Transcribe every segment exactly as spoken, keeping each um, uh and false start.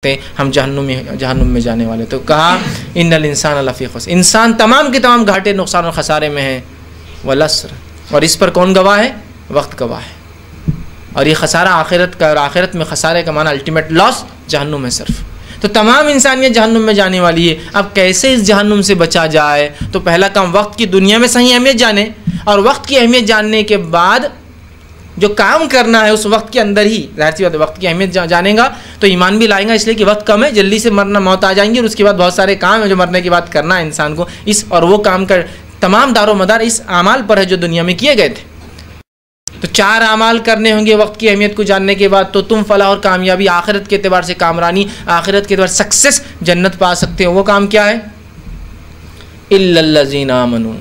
हम जहन्नुम में जहन्नुम में जाने वाले। तो कहा इन्नल इंसान लफ़ी खुस्र, इंसान तमाम के तमाम घाटे नुकसान और खसारे में है। वलस्र, और इस पर कौन गवाह है? वक्त गवाह है। और ये खसारा आखिरत का, और आखिरत में खसारे का माना अल्टीमेट लॉस जहन्नुम है सिर्फ। तो तमाम इंसानियत जहन्नुम में जाने वाली है। अब कैसे इस जहन्नुम से बचा जाए? तो पहला काम वक्त की दुनिया में सही अहमियत जाने, और वक्त की अहमियत जानने के बाद जो काम करना है उस वक्त के अंदर ही, जाहिर सी बात है वक्त की अहमियत जा, जानेगा तो ईमान भी लाएगा, इसलिए कि वक्त कम है, जल्दी से मरना मौत आ जाएंगी, और उसके बाद बहुत सारे काम है जो मरने के बाद करना है इंसान को। इस और वो काम कर तमाम दारो मदार इस आमाल पर है जो दुनिया में किए गए थे। तो चार आमाल करने होंगे वक्त की अहमियत को जानने के बाद, तो तुम फलाह और कामयाबी, आखिरत के एतबार से कामरानी, आखिरत के एतबार सक्सेस, जन्नत पा सकते हो। वो काम क्या है? इल्लल्लज़ीना आमनू,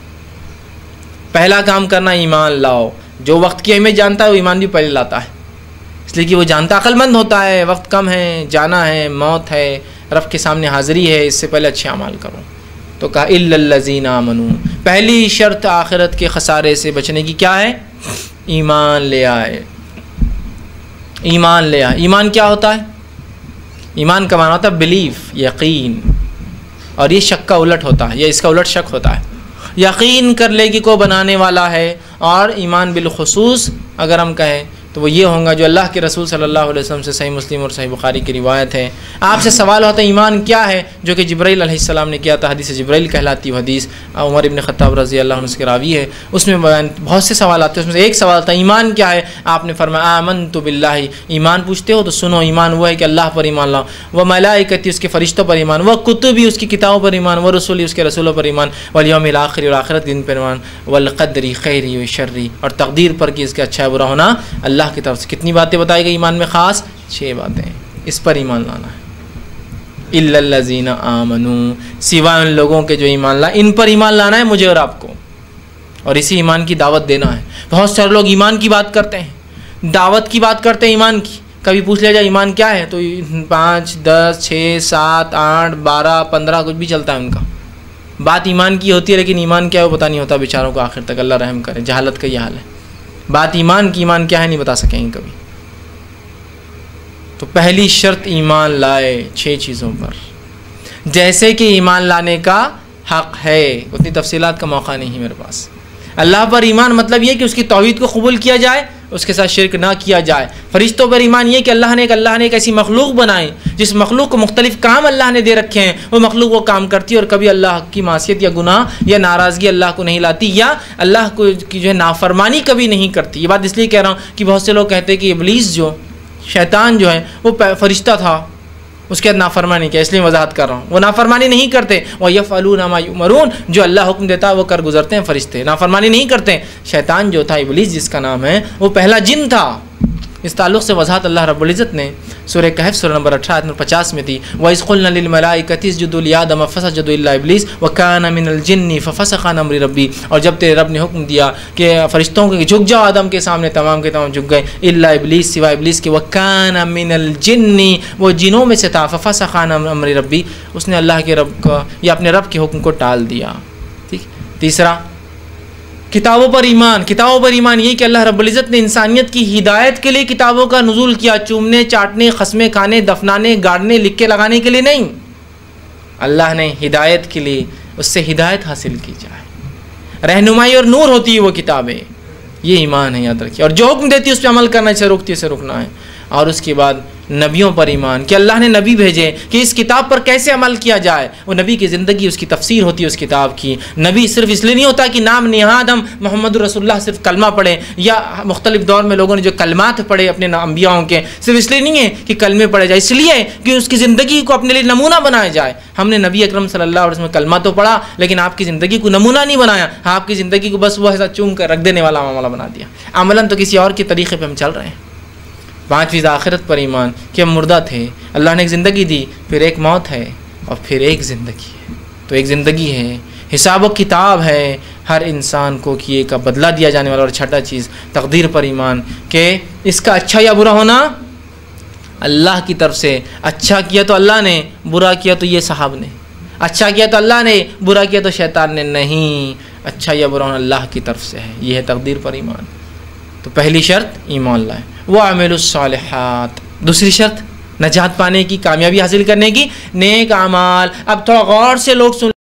पहला काम करना ईमान लाओ। जो वक्त की अहमियत जानता है वो ईमान भी पहले लाता है, इसलिए कि वो जानता, अक्लमंद होता है, वक्त कम है, जाना है, मौत है, रब के सामने हाज़िरी है, इससे पहले अच्छे अमाल करो। तो कहा इल्लल्लज़ीना आमनू, पहली शर्त आखिरत के खसारे से बचने की क्या है? ईमान ले आए। ईमान ले आए। ईमान क्या होता है? ईमान का माना होता है बिलीफ, यकीन, और ये शक का उलट होता है, या इसका उलट शक होता है। यकीन कर ले कि को बनाने वाला है, और ईमान बिलखुसूस अगर हम कहें तो वो ये होगा जो अल्लाह के रसूल सल्लल्लाहु अलैहि वसल्लम से सही मुस्लिम और सही बुखारी की रिवायत है। आपसे सवाल होता है ईमान क्या है, जो कि जिब्राइल अलैहिस्सलाम ने किया था। हदीस जिब्राइल कहलाती है हदीस, उमर इब्न खत्ताब रज़ी अल्लाह अन्हु के रावी है। उसमें बहुत से सवाल आते हैं, उसमें से एक सवाल था ईमान क्या है। आपने फरमाया आमनतु बिल्लाहि, ईमान पूछते हो तो सुनो, ईमान वो है कि अल्लाह पर ईमान लाओ, व मलाइकती, उसके फरिश्तों पर ईमान, व कुतुबी, उसकी किताबों पर ईमान, व रसूली, उसके रसूलों पर ईमान, वल यौमिल आखिर, और आखिरत दिन पर ईमान, वल क़द्री खैरी व शर्री, और तकदीर पर कि इसका अच्छा बुरा होना अल्लाह की तरफ से। कितनी बातें बताई गई ईमान में? खास छः बातें, इस पर ईमान लाना है। इल्लल्लज़ीना आमनू, सिवाय उन लोगों के जो ईमान ला, इन पर ईमान लाना है मुझे और आपको, और इसी ईमान की दावत देना है। बहुत सारे लोग ईमान की बात करते हैं, दावत की बात करते हैं ईमान की। कभी पूछ लिया जाए ईमान क्या है तो पाँच, दस, छः, सात, आठ, बारह, पंद्रह, कुछ भी चलता है उनका। बात ईमान की होती है, लेकिन ईमान क्या है वो पता नहीं होता बेचारों को आखिर तक। अल्लाह रहम करे, जहालत का यह हाल है। बात ईमान की, ईमान क्या है नहीं बता सकेंगे कभी। तो पहली शर्त ईमान लाए छह चीज़ों पर, जैसे कि ईमान लाने का हक़ है। उतनी तफसीलात का मौका नहीं है मेरे पास। अल्लाह पर ईमान मतलब ये कि उसकी तौहीद को कबूल किया जाए, उसके साथ शिरक ना किया जाए। फरिश्तों पर ईमान ये कि अल्लाह ने एक अल्लाह ने एक ऐसी मखलूक बनाई जिस मखलूक को मुख्तलिफ काम अल्लाह ने दे रखे हैं, वो मखलूक वो काम करती है और कभी अल्लाह की मासियत या गुनाह या नाराज़गी अल्लाह को नहीं लाती, या अल्लाह को की जो है नाफरमानी कभी नहीं करती। ये बात इसलिए कह रहा हूँ कि बहुत से लोग कहते हैं कि इब्लीस जो शैतान जो है वो फरिश्ता था, उसके बाद नाफरमानी किया, इसलिए वजाहत कर रहा हूँ। वो नाफरमानी नहीं करते, वह यफ़अलूना मा युमरून, जो अल्लाह हुक्म देता है वो कर गुजरते हैं फरिश्ते, नाफरमानी नहीं करते। शैतान जो था, इब्लीस जिसका नाम है, वो पहला जिन था। इस ताल्लुक़ से वजाहत अल्लाह रब्बुल इज़्ज़त ने सूरह कहफ़ सूरह नंबर अठारह नंबर पचास में थी। व इज़ क़ुलना लिल मलाइकति इसजुदू लिआदम फ़सजदू इल्ला इब्लीस व काना मिनल जिन्नि फ़फ़सक़ अन अम्रि रब्बी, और जब तेरे रब ने हुक्म दिया कि फ़रिश्तों को झुक जाओ आदम के सामने, तमाम के तमाम झुक गए, इल्ला इब्लीस, सिवा इब्लीस के। व काना मिनल जिन्नि, वो जिनों में से था, फ़फ़सक़ अन अम्रि रब्बी, उसने अल्लाह के रब का या अपने रब के हुक्म को टाल दिया। ठीक। तीसरा, किताबों पर ईमान। किताबों पर ईमान ये कि अल्लाह रब्बुल इज़्ज़त ने इंसानियत की हिदायत के लिए किताबों का नुज़ूल किया, चूमने, चाटने, खस्में खाने, दफनाने, गाड़ने, लिख के लगाने के लिए नहीं। अल्लाह ने हिदायत के लिए, उससे हिदायत हासिल की जाए, रहनुमाई और नूर होती है वो किताबें। ये ईमान है, याद रखिए। और जो हुक्म देती है उस पर अमल करना, इसे रोकती है इसे रुकना है। और उसके बाद नबियों पर ईमान कि अल्लाह ने नबी भेजे कि इस किताब पर कैसे अमल किया जाए। वो नबी की ज़िंदगी, उसकी तफसीर होती है उस किताब की। नबी सिर्फ इसलिए नहीं होता कि नाम निहाद हम मोहम्मद रसूलुल्लाह सिर्फ कलमा पढ़े, या मुख्तलिफ दौर में लोगों ने जो कलमात पढ़े अपने अम्बियाओं के, सिर्फ इसलिए नहीं है कि कलमे पढ़े जाए, इसलिए कि उसकी ज़िंदगी को अपने लिए नमूना बनाया जाए। हमने नबी अकरम सल्लल्लाहु अलैहि वसल्लम कलमा तो पढ़ा, लेकिन आपकी ज़िंदगी को नमूना नहीं बनाया, आपकी ज़िंदगी को बस वो ऐसा चूम कर रख देने वाला मामला बना दिया। अमलन तो किसी और के तरीक़े पर हम चल रहे हैं। पाँचवीं आखिरत पर ईमान कि हम मुर्दा थे, अल्लाह ने एक ज़िंदगी दी, फिर एक मौत है और फिर एक ज़िंदगी है। तो एक ज़िंदगी है, हिसाब व किताब है हर इंसान को किए का बदला दिया जाने वाला। और छठा चीज़ तकदीर पर ईमान कि इसका अच्छा या बुरा होना अल्लाह की तरफ से। अच्छा किया तो अल्लाह ने, बुरा किया तो ये साहब ने। अच्छा किया तो अल्लाह ने, बुरा किया तो शैतान ने। नहीं, अच्छा या बुरा होना अल्लाह की तरफ से है। ये है तकदीर पर ईमान। तो पहली शर्त ईमान लाए। व अमलुस्सालिहात। दूसरी शर्त नजात पाने की, कामयाबी हासिल करने की, नेक अमाल। अब थोड़ा गौर से लोग सुन